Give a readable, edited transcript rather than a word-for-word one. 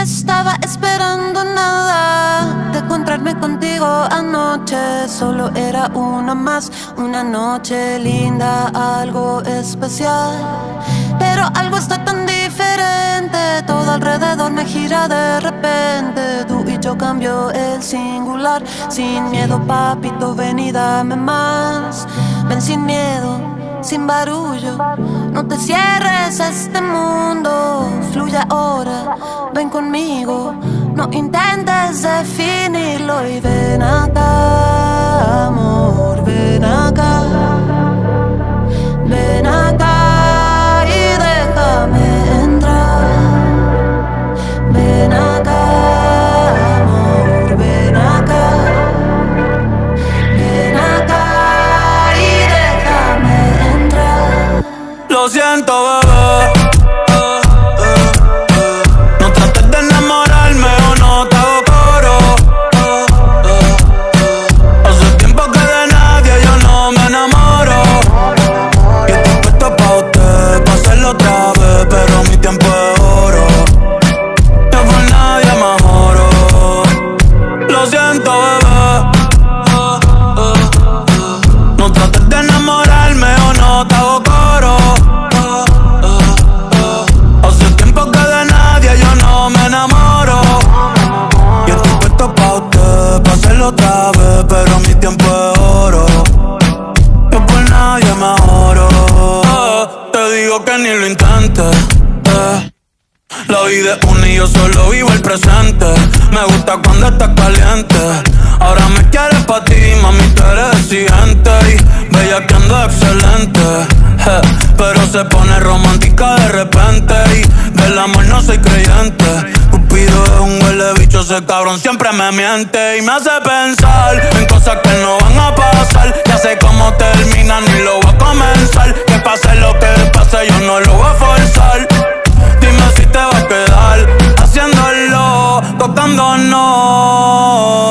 estaba esperando nada de encontrarme contigo anoche. Solo era una más, una noche linda, algo especial. Pero algo está tan diferente, todo alrededor me gira de repente. Tú y yo cambio el singular. Sin miedo, papito, ven y dame más. Ven sin miedo, sin barullo. No te cierres a este mundo. Fluye ahora, ven conmigo. No intentes definirlo. Y ven acá, amor, ven acá. Ven acá y déjame entrar. Ven acá, amor, ven acá. Ven acá y déjame entrar. Lo siento, bebé. No trates de enamorarme o no te hago coro. Hace tiempo que de nadie yo no me enamoro. Y estoy puesto pa' usted, pa' hacerlo otra vez, pero mi tiempo es oro. Yo por nadie me juro. Lo siento, bebé. No trates de enamorarme o no te hago coro. Hace tiempo que de nadie yo no me enamoro. Y estoy puesto pa' usted, pa' hacerlo otra vez, pero mi tiempo es oro. Yo por nadie me juro. Te digo que ni lo intentes. La vida es una y yo solo vivo el presente. Me gusta cuando estás caliente. Ahora me quieres pa' ti, mami, tú eres exigente. Y bellaqueando excelente. Pero se pone romántica de repente. Y del amor no soy creyente. Cupido es un huele bicho, ese cabrón siempre me miente. Y me hace pensar en cosas que no van a pasar. Ya sé cómo termina, ni lo voy a comenzar. Que pase lo que pase, yo no lo voy a forzar. Dime si te va a quedar haciéndolo, tocándonos.